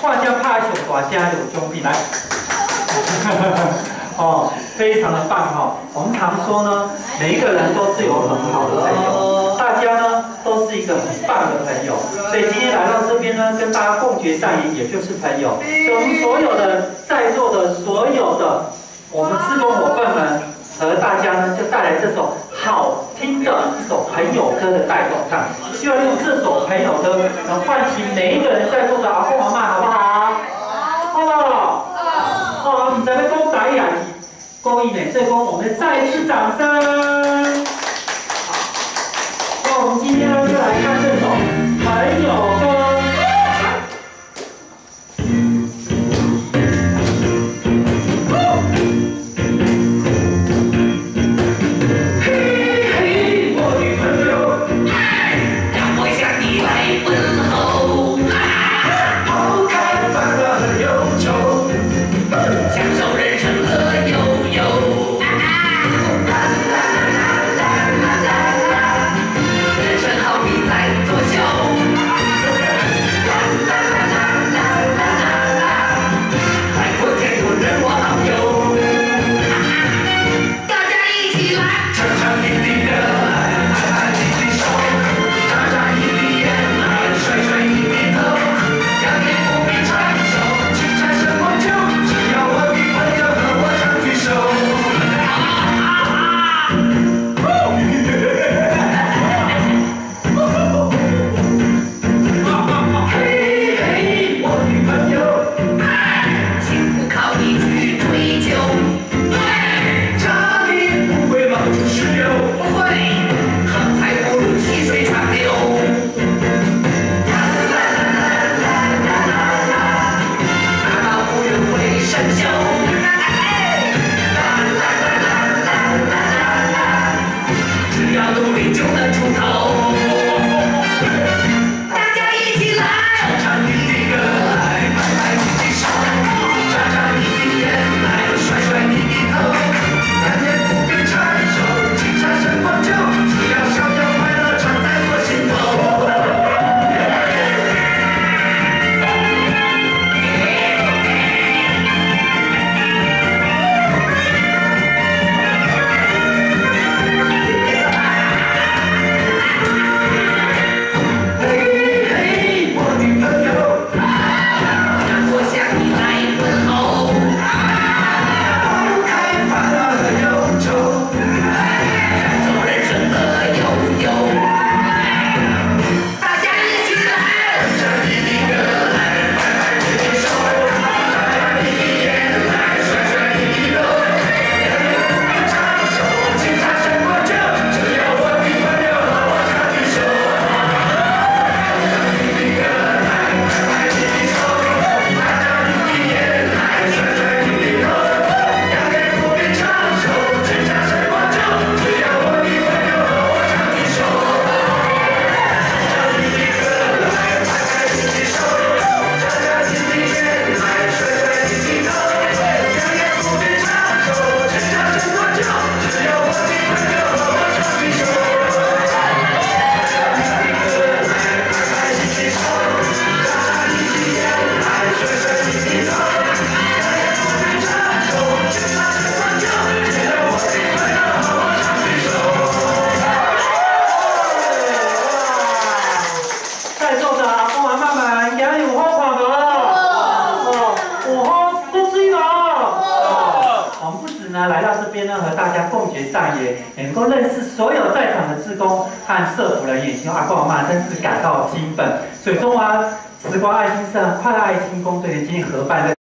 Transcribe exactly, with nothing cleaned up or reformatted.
画家怕熊大家有兄弟来，哦，非常的棒哈、哦。我们常说呢，每一个人都是有很好的朋友，大家呢都是一个很棒的朋友。所以今天来到这边呢，跟大家共结善缘，也就是朋友。所以我们所有的在座的所有的我们志工伙伴们和大家呢，就带来这首好听的一首朋友歌的带动唱，希望用这首朋友歌能唤起每一个人在座的阿公阿嬷，好不好？好。哦，你在那公打一两集，公益美这公，我们再一次掌声。好，那我们今天呢，就来看这首朋友歌。 来到这边呢，和大家共结善缘，也能够认识所有在场的志工和社福人员，希望阿公阿嬷真是感到兴奋。所以中华慈光爱心社快乐爱心工队今天合办的。